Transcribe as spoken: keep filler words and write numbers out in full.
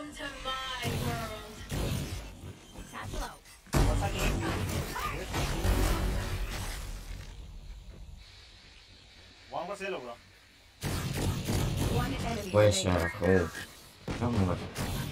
to my world. Tap low. One was yellow, bro. One enemy Puede ser, remaining. joder. No, no.